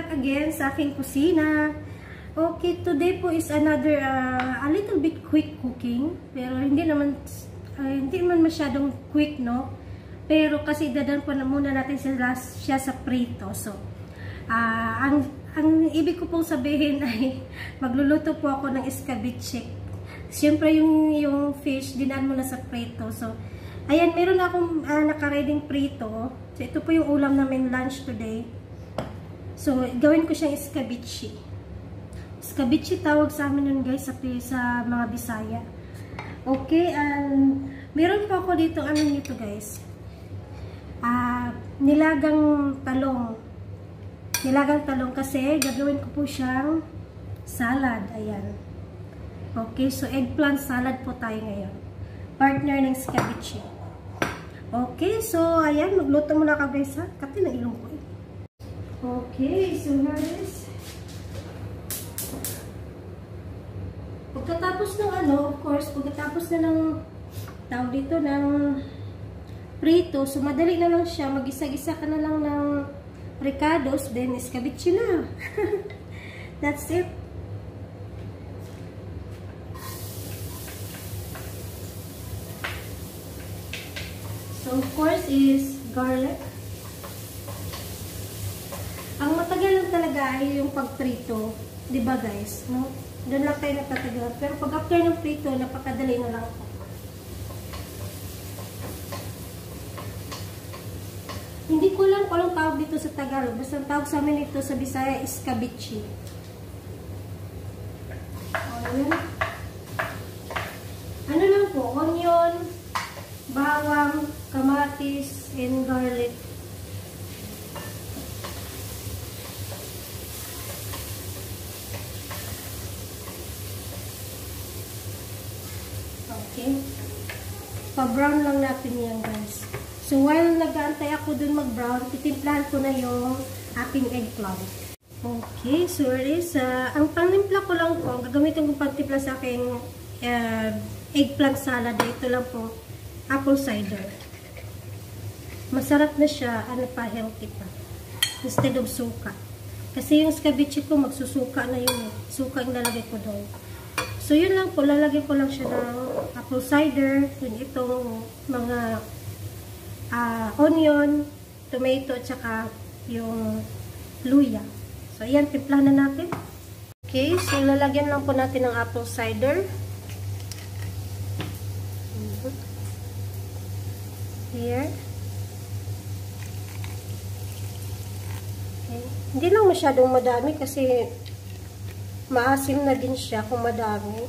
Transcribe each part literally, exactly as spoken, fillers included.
back again sa aking kusina. Okay, today po is another uh, a little bit quick cooking, pero hindi naman uh, hindi naman masyadong quick, no? Pero kasi dadan po na muna natin siya, siya sa prito. So, uh, ang ang ibig ko pong sabihin ay magluluto po ako ng escabeche. Siyempre yung yung fish dinaan mo na sa prito. So, ayan, meron na akong uh, naka-reading prito. So, ito po yung ulam namin lunch today. So, gawin ko siyang escabeche. Escabeche tawag sa amin yun guys sa, sa mga Bisaya. Okay, and meron po ako dito, ano nito guys? Uh, nilagang talong. Nilagang talong kasi gagawin ko po siyang salad. Ayan. Okay, so eggplant salad po tayo ngayon. Partner ng escabeche. Okay, so ayan, magluto muna ka guys ha. Kati na ilong ko eh. Okay, so guys. Pagkatapos ng ano, of course, pagkatapos na ng tawag dito ng prito, so madali na lang siya. Mag-isa-gisa ka na lang ng ricados, then escabeche na. That's it. So, of course, is garlic. Ang matagal lang talaga ay yung pagprito. Diba guys? No? Doon lang tayo napatagal. Pero pag after ng prito, napakadali na lang po. Hindi ko lang kung anong tawag dito sa Tagalog. Basta ang tawag sa amin ito sa Bisaya, escabeche. Ayan. Ano lang po? Onion, bawang, kamatis, and garlic. Okay. Pa-brown lang natin yan guys. So while nag-aantay ako dun mag-brown, titimplahan ko na yung aking eggplant. Okay, so it is, uh, ang pangtimpla ko lang po, gagamitin ko pangtimpla sa aking uh, eggplant salad. Ito lang po, apple cider. Masarap na siya, ano pa, healthy pa. Instead of suka. Kasi yung escabeche ko, magsusuka na yun. Suka yung lalagay ko doon. So, yun lang po. Lalagay ko lang siya ng apple cider. Yun itong mga uh, onion, tomato, at saka yung luya. So, ayan. Timplahan na natin. Okay. So, lalagyan lang po natin ng apple cider. Here. Okay. Hindi lang masyadong madami kasi maasim na din siya kung madami.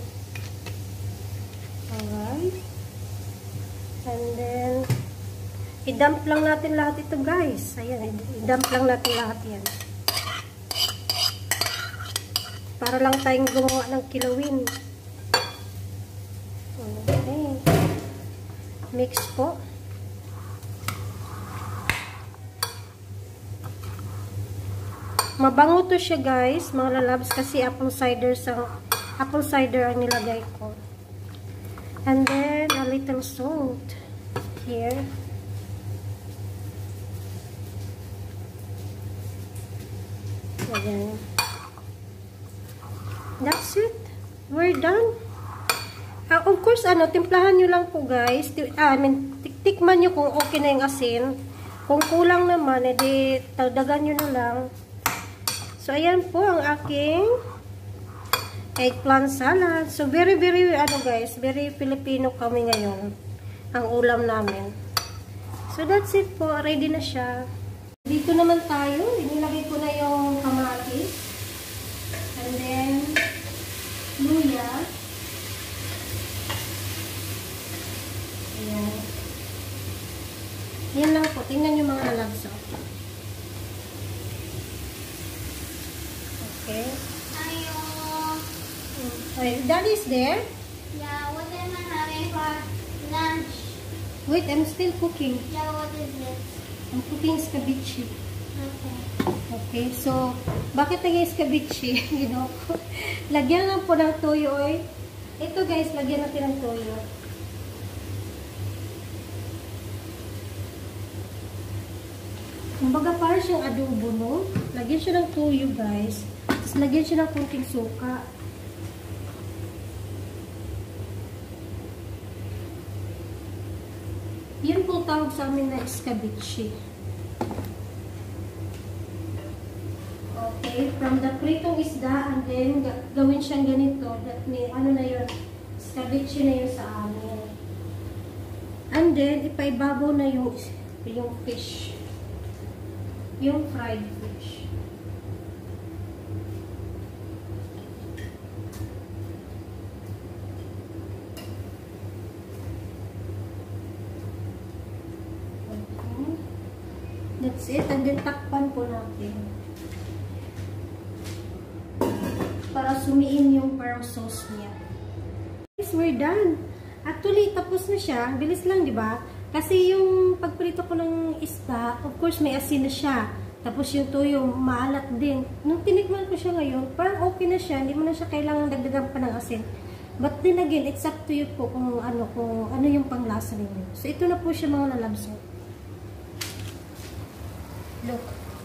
Alright. And then, i-dump lang natin lahat ito guys. Ayan, i-dump lang natin lahat yan. Para lang tayong gumawa ng kilawin. Okay. Mix po. Mabango to siya guys, mga lalabs, kasi apple cider sa apple cider ang nilagay ko. And then a little salt here. Ayan. That's it. We're done. Uh, of course, ano, timplahan nyo lang po guys. Ah, I mean, tiktikman nyo kung okay na yung asin. Kung kulang naman, edi tagdagan nyo na lang. So, ayan po ang aking eggplant salad. So, very, very, ano guys, very Filipino kami ngayon. Ang ulam namin. So, that's it po. Ready na siya. Dito naman tayo. Inilagay ko na yung kamatis. And then, luya. Ayan. Ayan lang po. Tingnan yung mga lalagso. Okay. Ayo. Wait, Daddy is there? Yeah, what am I having for lunch? Wait, I'm still cooking. Yeah, what is it? I'm cooking escabeche. Okay. Okay, so, bakit naging escabeche? You know, lagyan lang po ng toyo. Eh. Ito guys, lagyan natin ng toyo. Kumbaga parang siyang adobo, no? Lagyan siya ng tuyo, guys. Tapos lagyan siya ng kunting suka. Yan po tawag sa amin na escabeche. Okay, from the pritong isda, and then gawin siyang ganito. That may, ano na yun, escabeche na yun sa amin. And then, ipaibabaw na yung, yung fish. Yung fried fish. Okay. That's it. And then, takpan po natin. Para sumiin yung parang sauce niya. Guys, we're done. Actually, tapos na siya. Bilis lang, di ba? Kasi yung pagprito ko ng isda, of course, may asin na siya. Tapos yung tuyo, maalat din. Nung tinikman ko siya ngayon, parang okay na siya. Hindi mo na siya kailangan dagdagan pa ng asin. But then again, it's up to you po kung ano, kung ano yung panglasa ninyo. So, ito na po siya mga lalabso. Look.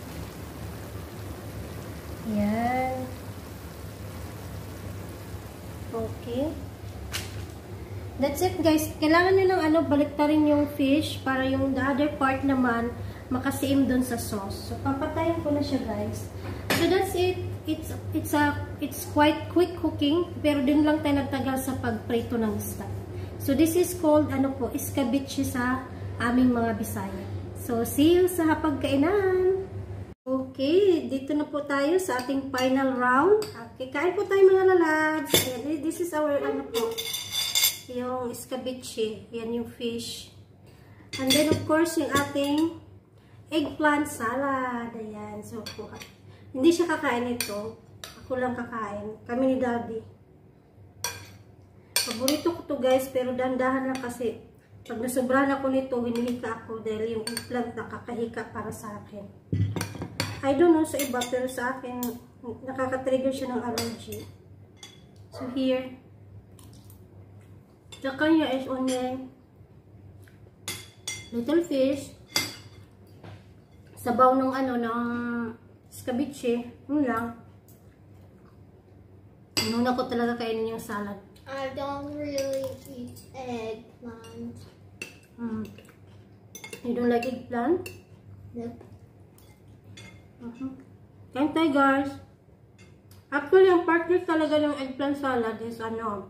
Yan. Okay. That's it, guys. Kailangan nyo lang ano, baliktarin yung fish para yung the other part naman makasiim dun sa sauce. So, papatayin ko na siya, guys. So, that's it. It's it's a it's quite quick cooking, pero din lang tayo nagtagal sa pagprito ng isda. So, this is called ano po, escabeche sa aming mga Bisaya. So, see you sa hapagkainan. Okay, dito na po tayo sa ating final round. Okay, kain po tayo mga lalabs. This is our ano po, yung escabeche. Yan yung fish. And then, of course, yung ating eggplant salad. Ayan. So, hindi siya kakain ito. Ako lang kakain. Kami ni Daddy. Paborito ko to, guys. Pero dandahan lang kasi pag nasobrahan ako nito, hinihika ako dahil yung eggplant nakakahika para sa akin. I don't know sa iba, pero sa akin, nakaka-trigger siya ng allergy. So, here. The kanya is only little fish, sabaw ng ano, ng escabeche, yun lang. Inuna ko talaga kainin yung salad. I don't really eat eggplant. Mm. You don't like eggplant? Nope. Uh-huh. Kain tayo, guys. Actually, ang partner talaga ng eggplant salad is ano,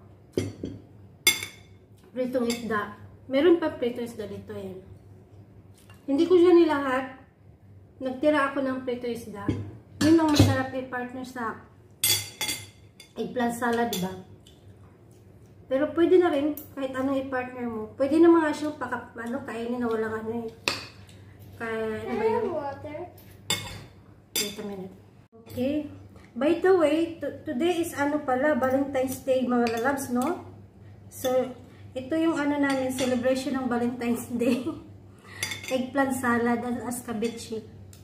pritong isda. Meron pa pritong isda dito, yan. Hindi ko siya nilahat. Nagtira ako ng pritong isda. Yun ang masarap i-partner sa eggplant salad, diba? Pero pwede na rin, kahit anong i-partner mo. Pwede na mga siyang paka, ano, kainin na walang ano eh. Kaya, ano ba yun? Water. Wait a minute. Okay. By the way, today is ano pala, Valentine's Day, mga lalabs, no? So, ito yung ano namin, celebration ng Valentine's Day. Eggplant salad and escabeche.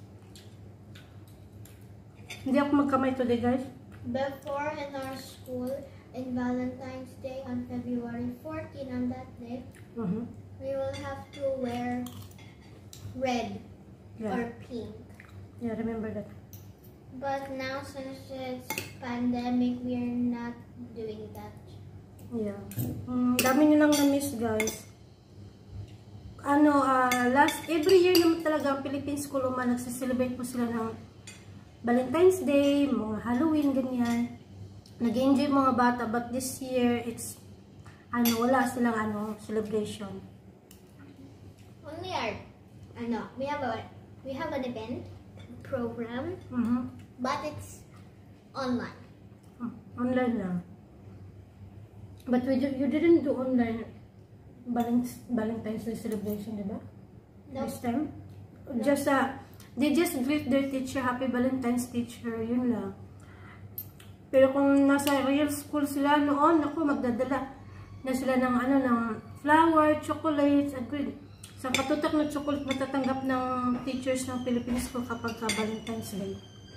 Hindi ako magkamay today, guys. Before in our school, in Valentine's Day on February fourteenth, on that day, Uh-huh. we will have to wear red Yeah. or pink. Yeah, remember that. But now, since it's pandemic, we are not doing that. Yeah. Um, dami nyo lang na-miss, guys. Ano, uh, last, every year naman talaga ang Philippine School Uman, nagsiselebrate po sila ng Valentine's Day, mga Halloween, ganyan. Nag-enjoy mga bata, but this year, it's, ano, wala silang, ano, celebration. Only our, ano, we have a, we have an event program, Mm-hmm. but it's online. Hmm, online lang. But we, you didn't do online Valentine's Day celebration, diba? No. This time? Just, uh, they just greet their teacher, Happy Valentine's teacher, yun lang. Pero kung nasa real school sila noon, ako, magdadala na sila ng, ano, ng flower, chocolates, agreed. Sa katutak na chocolate matatanggap ng teachers ng Philippine School kapag ka Valentine's Day.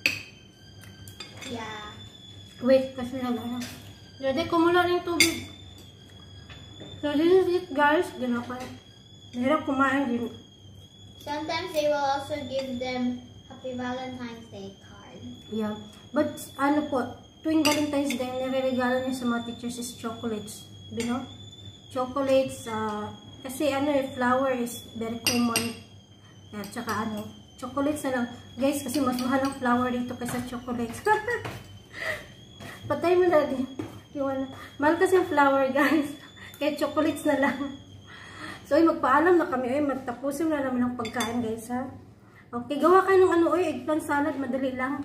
Yeah. Wait, kasi lang, ano. Jadi, kumula ng tubig. So, this is it, guys. Gano'n ko. Nahirap kumain din. Sometimes they will also give them Happy Valentine's Day card. Yeah. But, ano po, tuwing Valentine's Day, nire-regalo niya sa mga teachers is chocolates. You know? Chocolates, uh, kasi ano eh, flower is very common. At saka ano, chocolates na lang. Guys, kasi mas mahal ang flower dito kaysa chocolates. Patay mo na din. Yung ano. Mahal kasi ang flower, guys. Kaya chocolates na lang. So, ay, magpaalam na kami. Ay, magtapusin na naman ang pagkain, guys, ha? Okay, gawa kayo ng ano, ay, eggplant salad. Madali lang.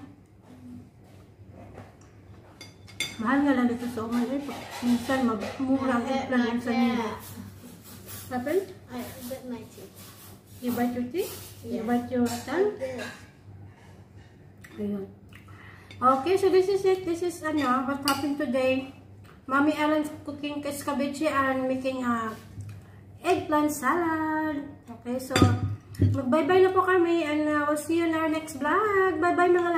Mahal nga lang dito sa umay. Ay, minsan, magmura ang eggplant. Minsan, hindi. Happen? I bit my teeth. You bite your teeth? Yeah. You bite your tongue? This. Ayun. Okay, so this is it. This is, ano, what happened today. Mommy Ellen's cooking escabeche and making a eggplant salad. Okay, so, mag-bye-bye na po kami and uh, we'll see you in our next vlog. Bye-bye mga